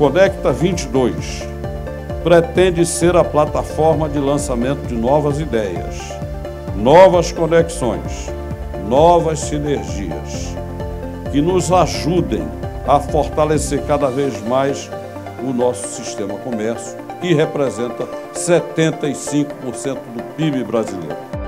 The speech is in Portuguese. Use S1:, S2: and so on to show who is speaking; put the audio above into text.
S1: Conecta 22 pretende ser a plataforma de lançamento de novas ideias, novas conexões, novas sinergias, que nos ajudem a fortalecer cada vez mais o nosso sistema comércio, que representa 75% do PIB brasileiro.